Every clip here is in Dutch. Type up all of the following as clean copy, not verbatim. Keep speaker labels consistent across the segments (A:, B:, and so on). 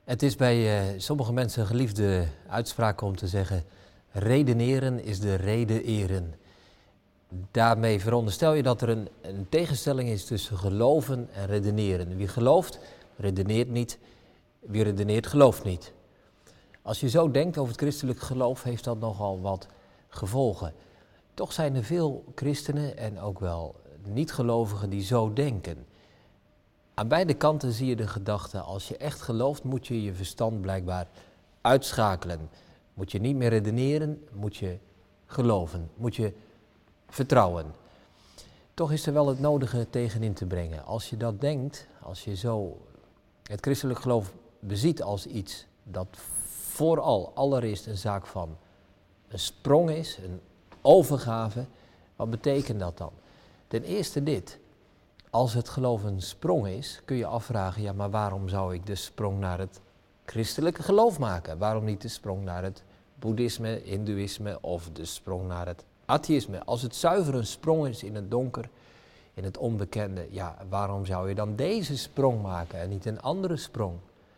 A: Het is bij sommige mensen een geliefde uitspraak om te zeggen: redeneren is de rede eren. Daarmee veronderstel je dat er een tegenstelling is tussen geloven en redeneren. Wie gelooft, redeneert niet. Wie redeneert, gelooft niet. Als je zo denkt over het christelijk geloof, heeft dat nogal wat gevolgen. Toch zijn er veel christenen en ook wel niet-gelovigen die zo denken. Aan beide kanten zie je de gedachte: als je echt gelooft, moet je je verstand blijkbaar uitschakelen. Moet je niet meer redeneren, moet je geloven, moet je vertrouwen. Toch is er wel het nodige tegenin te brengen. Als je dat denkt, als je zo het christelijk geloof beziet als iets dat vooral allereerst een zaak van een sprong is, een overgave, wat betekent dat dan? Ten eerste dit: als het geloof een sprong is, kun je afvragen, ja, maar waarom zou ik de sprong naar het christelijke geloof maken? Waarom niet de sprong naar het boeddhisme, hindoeïsme of de sprong naar het atheïsme? Als het zuiver een sprong is in het donker, in het onbekende, ja, waarom zou je dan deze sprong maken en niet een andere sprong?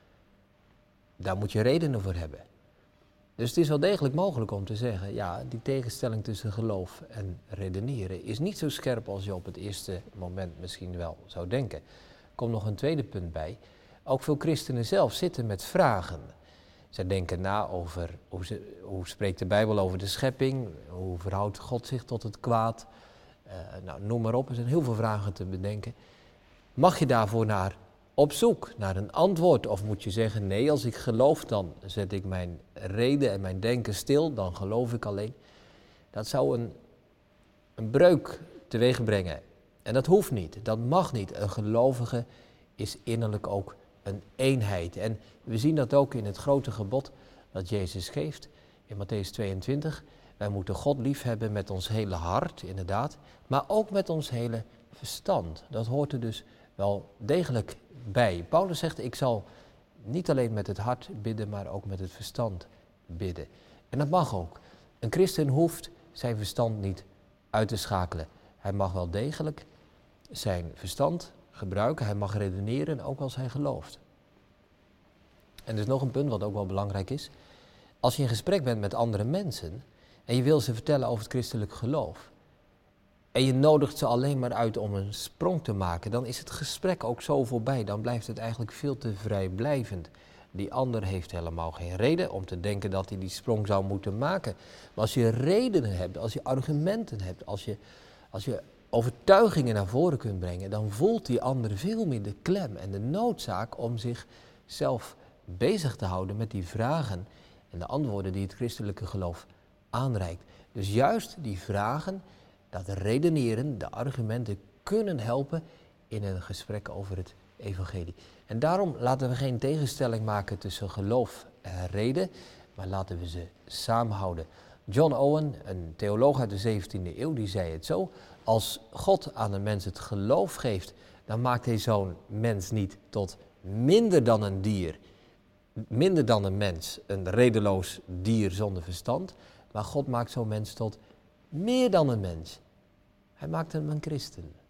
A: Daar moet je redenen voor hebben. Dus het is wel degelijk mogelijk om te zeggen, ja, die tegenstelling tussen geloof en redeneren is niet zo scherp als je op het eerste moment misschien wel zou denken. Er komt nog een tweede punt bij. Ook veel christenen zelf zitten met vragen. Zij denken na over hoe spreekt de Bijbel over de schepping, hoe verhoudt God zich tot het kwaad. Noem maar op, er zijn heel veel vragen te bedenken. Mag je daarvoor naar op zoek naar een antwoord? Of moet je zeggen, nee, als ik geloof, dan zet ik mijn reden en mijn denken stil, dan geloof ik alleen. Dat zou een breuk teweeg brengen. En dat hoeft niet, dat mag niet. Een gelovige is innerlijk ook een eenheid. En we zien dat ook in het grote gebod dat Jezus geeft in Mattheüs 22. Wij moeten God lief hebben met ons hele hart, inderdaad, maar ook met ons hele verstand. Dat hoort er dus wel degelijk bij. Paulus zegt, ik zal niet alleen met het hart bidden, maar ook met het verstand bidden. En dat mag ook. Een christen hoeft zijn verstand niet uit te schakelen. Hij mag wel degelijk zijn verstand gebruiken, hij mag redeneren, ook als hij gelooft. En er is nog een punt wat ook wel belangrijk is. Als je in gesprek bent met andere mensen en je wil ze vertellen over het christelijk geloof, en je nodigt ze alleen maar uit om een sprong te maken, dan is het gesprek ook zo voorbij. Dan blijft het eigenlijk veel te vrijblijvend. Die ander heeft helemaal geen reden om te denken dat hij die sprong zou moeten maken. Maar als je redenen hebt, als je argumenten hebt, als je overtuigingen naar voren kunt brengen, dan voelt die ander veel meer de klem en de noodzaak om zichzelf bezig te houden met die vragen en de antwoorden die het christelijke geloof aanreikt. Dus juist die vragen, dat redeneren, de argumenten kunnen helpen in een gesprek over het evangelie. En daarom laten we geen tegenstelling maken tussen geloof en reden, maar laten we ze samenhouden. John Owen, een theoloog uit de 17e eeuw, die zei het zo: als God aan een mens het geloof geeft, dan maakt hij zo'n mens niet tot minder dan een dier, minder dan een mens, een redeloos dier zonder verstand, maar God maakt zo'n mens tot meer dan een mens. Hij maakt hem een christen.